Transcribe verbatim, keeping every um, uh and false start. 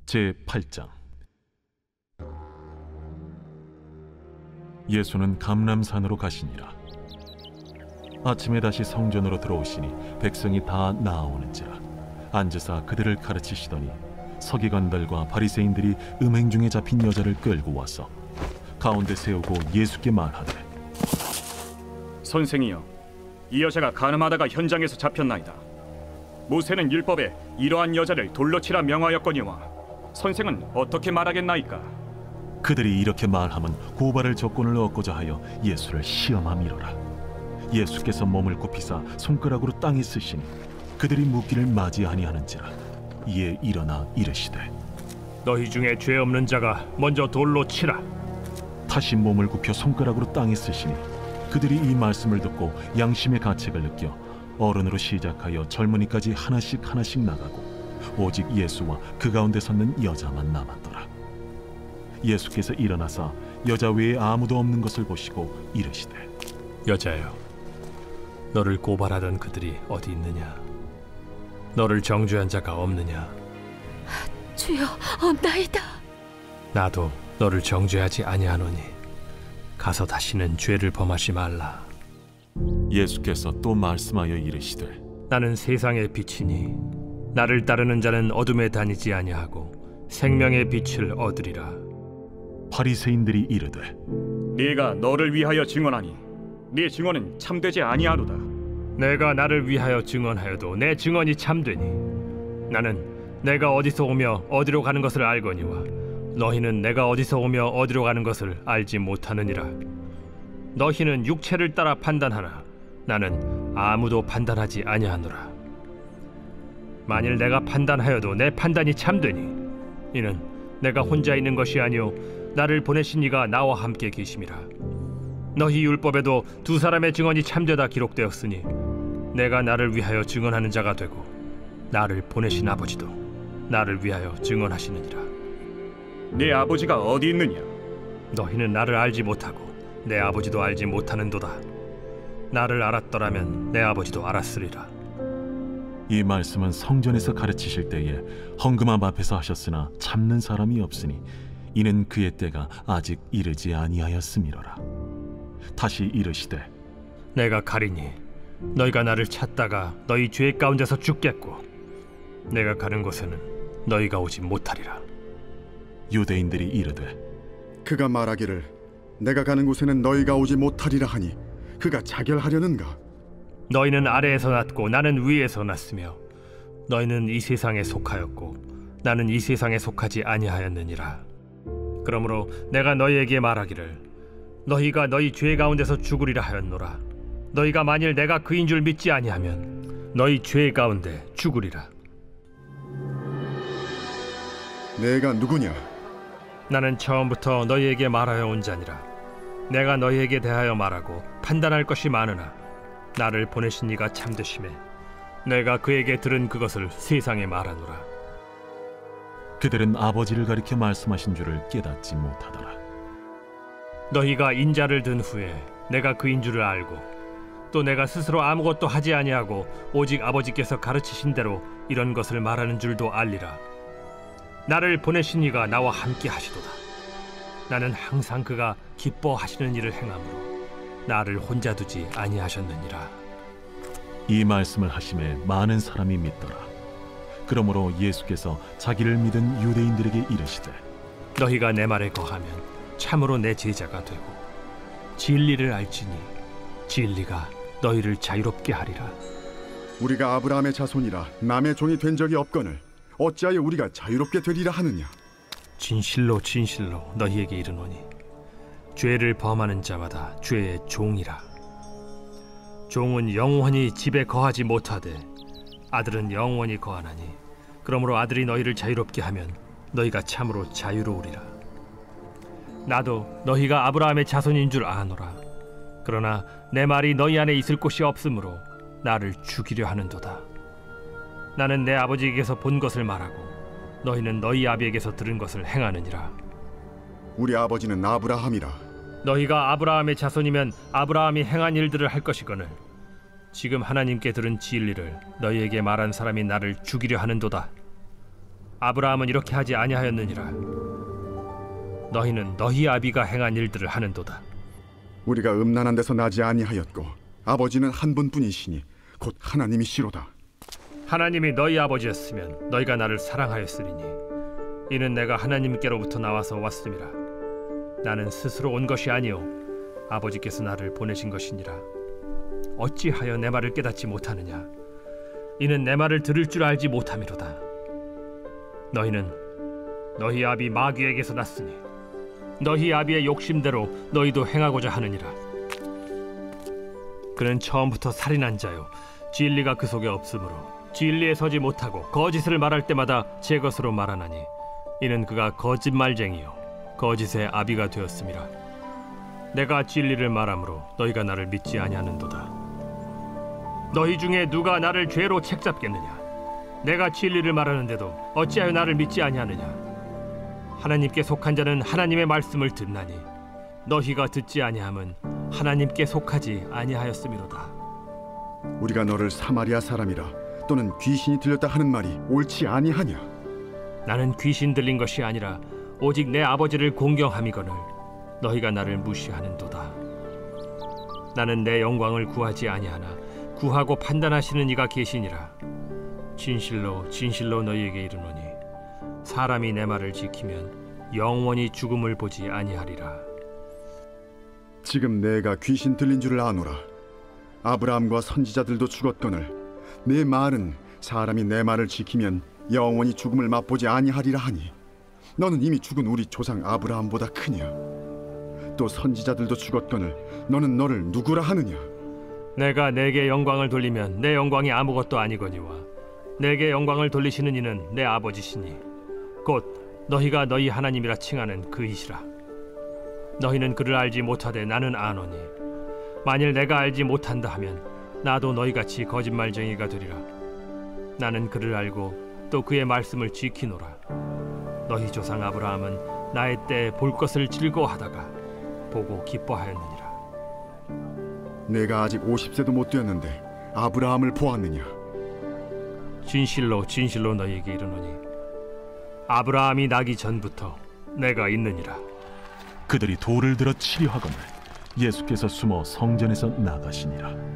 제팔 장. 예수는 감람산으로 가시니라. 아침에 다시 성전으로 들어오시니 백성이 다 나아오는지라 앉으사 그들을 가르치시더니 서기관들과 바리새인들이 음행 중에 잡힌 여자를 끌고 와서 가운데 세우고 예수께 말하되, 선생이여, 이 여자가 간음하다가 현장에서 잡혔나이다. 모세는 율법에 이러한 여자를 돌로 치라 명하였거니와 선생은 어떻게 말하겠나이까? 그들이 이렇게 말하면 고발할 조건을 얻고자 하여 예수를 시험함이로라. 예수께서 몸을 굽히사 손가락으로 땅에 쓰시니 그들이 묻기를 맞이아니하는지라. 이에 일어나 이르시되, 너희 중에 죄 없는 자가 먼저 돌로 치라. 다시 몸을 굽혀 손가락으로 땅에 쓰시니 그들이 이 말씀을 듣고 양심의 가책을 느껴 어른으로 시작하여 젊은이까지 하나씩 하나씩 나가고 오직 예수와 그 가운데 섰는 여자만 남았더라. 예수께서 일어나사 여자 외에 아무도 없는 것을 보시고 이르시되, 여자여, 너를 고발하던 그들이 어디 있느냐? 너를 정죄한 자가 없느냐? 주여, 없나이다. 나도 너를 정죄하지 아니하노니 가서 다시는 죄를 범하지 말라. 예수께서 또 말씀하여 이르시되, 나는 세상의 빛이니 나를 따르는 자는 어둠에 다니지 아니하고 생명의 빛을 얻으리라. 바리새인들이 이르되, 네가 너를 위하여 증언하니 네 증언은 참되지 아니하로다. 내가 나를 위하여 증언하여도 내 증언이 참되니 나는 내가 어디서 오며 어디로 가는 것을 알거니와 너희는 내가 어디서 오며 어디로 가는 것을 알지 못하느니라. 너희는 육체를 따라 판단하나 나는 아무도 판단하지 아니하노라. 만일 내가 판단하여도 내 판단이 참되니 이는 내가 혼자 있는 것이 아니오 나를 보내신 이가 나와 함께 계심이라. 너희 율법에도 두 사람의 증언이 참되다 기록되었으니 내가 나를 위하여 증언하는 자가 되고 나를 보내신 아버지도 나를 위하여 증언하시느니라. 네 아버지가 어디 있느냐? 너희는 나를 알지 못하고 내 아버지도 알지 못하는도다. 나를 알았더라면 내 아버지도 알았으리라. 이 말씀은 성전에서 가르치실 때에 헌금함 앞에서 하셨으나 참는 사람이 없으니 이는 그의 때가 아직 이르지 아니하였음이로라. 다시 이르시되, 내가 가리니 너희가 나를 찾다가 너희 죄 가운데서 죽겠고 내가 가는 곳에는 너희가 오지 못하리라. 유대인들이 이르되, 그가 말하기를 내가 가는 곳에는 너희가 오지 못하리라 하니 그가 자결하려는가? 너희는 아래에서 났고 나는 위에서 났으며 너희는 이 세상에 속하였고 나는 이 세상에 속하지 아니하였느니라. 그러므로 내가 너희에게 말하기를 너희가 너희 죄 가운데서 죽으리라 하였노라. 너희가 만일 내가 그인 줄 믿지 아니하면 너희 죄 가운데 죽으리라. 내가 누구냐? 나는 처음부터 너희에게 말하여 온 자니라. 내가 너희에게 대하여 말하고 판단할 것이 많으나 나를 보내신 이가 참되심에 내가 그에게 들은 그것을 세상에 말하노라. 그들은 아버지를 가리켜 말씀하신 줄을 깨닫지 못하더라. 너희가 인자를 든 후에 내가 그인 줄을 알고 또 내가 스스로 아무것도 하지 아니하고 오직 아버지께서 가르치신 대로 이런 것을 말하는 줄도 알리라. 나를 보내신 이가 나와 함께 하시도다. 나는 항상 그가 기뻐하시는 일을 행함으로 나를 혼자 두지 아니하셨느니라. 이 말씀을 하심에 많은 사람이 믿더라. 그러므로 예수께서 자기를 믿은 유대인들에게 이르시되, 너희가 내 말에 거하면 참으로 내 제자가 되고 진리를 알지니 진리가 너희를 자유롭게 하리라. 우리가 아브라함의 자손이라 남의 종이 된 적이 없거늘 어찌하여 우리가 자유롭게 되리라 하느냐? 진실로 진실로 너희에게 이르노니 죄를 범하는 자마다 죄의 종이라. 종은 영원히 집에 거하지 못하되 아들은 영원히 거하나니 그러므로 아들이 너희를 자유롭게 하면 너희가 참으로 자유로우리라. 나도 너희가 아브라함의 자손인 줄 아노라. 그러나 내 말이 너희 안에 있을 곳이 없으므로 나를 죽이려 하는도다. 나는 내 아버지에게서 본 것을 말하고 너희는 너희 아비에게서 들은 것을 행하느니라. 우리 아버지는 아브라함이라. 너희가 아브라함의 자손이면 아브라함이 행한 일들을 할 것이거늘 지금 하나님께 들은 진리를 너희에게 말한 사람이 나를 죽이려 하는도다. 아브라함은 이렇게 하지 아니하였느니라. 너희는 너희 아비가 행한 일들을 하는도다. 우리가 음란한 데서 나지 아니하였고 아버지는 한 분뿐이시니 곧 하나님이시로다. 하나님이 너희 아버지였으면 너희가 나를 사랑하였으리니 이는 내가 하나님께로부터 나와서 왔음이라. 나는 스스로 온 것이 아니요 아버지께서 나를 보내신 것이니라. 어찌하여 내 말을 깨닫지 못하느냐? 이는 내 말을 들을 줄 알지 못함이로다. 너희는 너희 아비 마귀에게서 났으니 너희 아비의 욕심대로 너희도 행하고자 하느니라. 그는 처음부터 살인한 자요 진리가 그 속에 없으므로 진리에 서지 못하고 거짓을 말할 때마다 제 것으로 말하나니 이는 그가 거짓말쟁이요 거짓의 아비가 되었음이라. 내가 진리를 말함으로 너희가 나를 믿지 아니하는도다. 너희 중에 누가 나를 죄로 책잡겠느냐? 내가 진리를 말하는데도 어찌하여 나를 믿지 아니하느냐? 하나님께 속한 자는 하나님의 말씀을 듣나니 너희가 듣지 아니함은 하나님께 속하지 아니하였음이로다. 우리가 너를 사마리아 사람이라 또는 귀신이 들렸다 하는 말이 옳지 아니하냐? 나는 귀신 들린 것이 아니라 오직 내 아버지를 공경함이거늘 너희가 나를 무시하는도다. 나는 내 영광을 구하지 아니하나 구하고 판단하시는 이가 계시니라. 진실로 진실로 너희에게 이르노니 사람이 내 말을 지키면 영원히 죽음을 보지 아니하리라. 지금 내가 귀신 들린 줄을 아노라. 아브라함과 선지자들도 죽었거늘 내 말은 사람이 내 말을 지키면 영원히 죽음을 맛보지 아니하리라 하니 너는 이미 죽은 우리 조상 아브라함보다 크냐? 또 선지자들도 죽었거늘 너는 너를 누구라 하느냐? 내가 내게 영광을 돌리면 내 영광이 아무것도 아니거니와 내게 영광을 돌리시는 이는 내 아버지시니 곧 너희가 너희 하나님이라 칭하는 그이시라. 너희는 그를 알지 못하되 나는 아노니 만일 내가 알지 못한다 하면 나도 너희같이 거짓말쟁이가 되리라. 나는 그를 알고 또 그의 말씀을 지키노라. 너희 조상 아브라함은 나의 때에 볼 것을 즐거워하다가 보고 기뻐하였느니라. 내가 아직 오십 세도 못 되었는데 아브라함을 보았느냐? 진실로 진실로 너희에게 이르노니 아브라함이 나기 전부터 내가 있느니라. 그들이 돌을 들어 치려 하거늘 예수께서 숨어 성전에서 나가시니라.